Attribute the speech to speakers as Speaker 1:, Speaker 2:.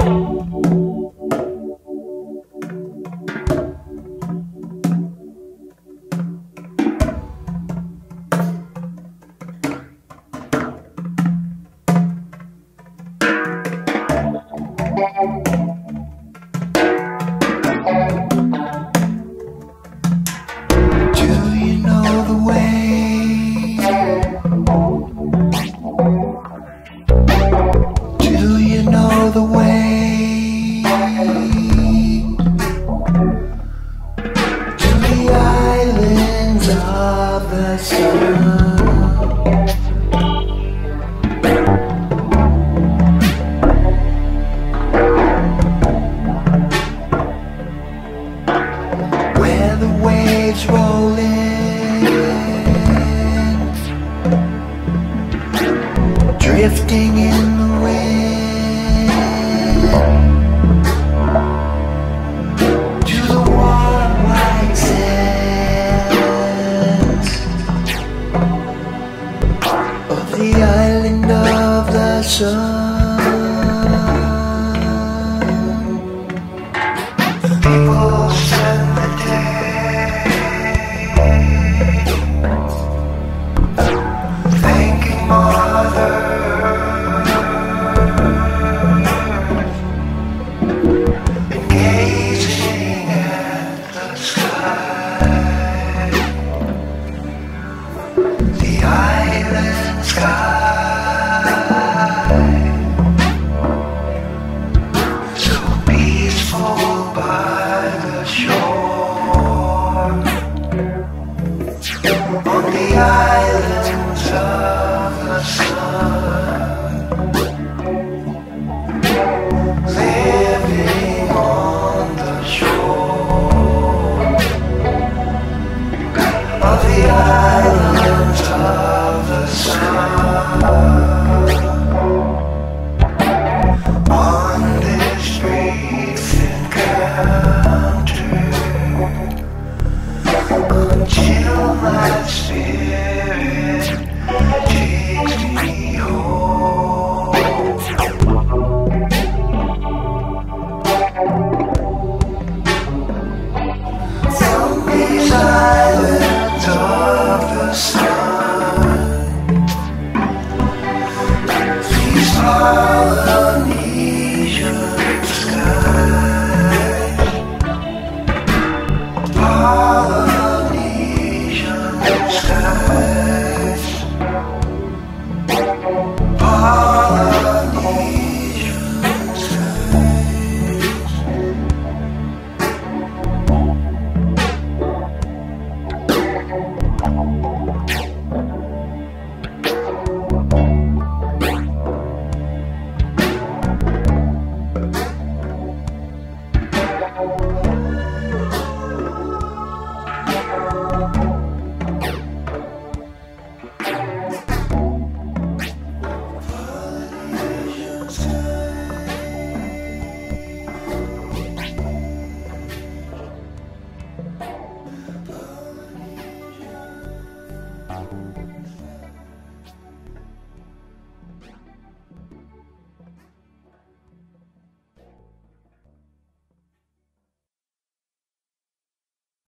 Speaker 1: Drifting in the wind to the warm white sands of the island of the sun. People spend the day thanking Mother, so peaceful by the shore, on the islands of the sun, living on the shore of the islands of the sun. On this brief encounter, until my spirit takes me home. From these islands of the sun, these Polynesian skies, Polynesian skies, Polynesian skies.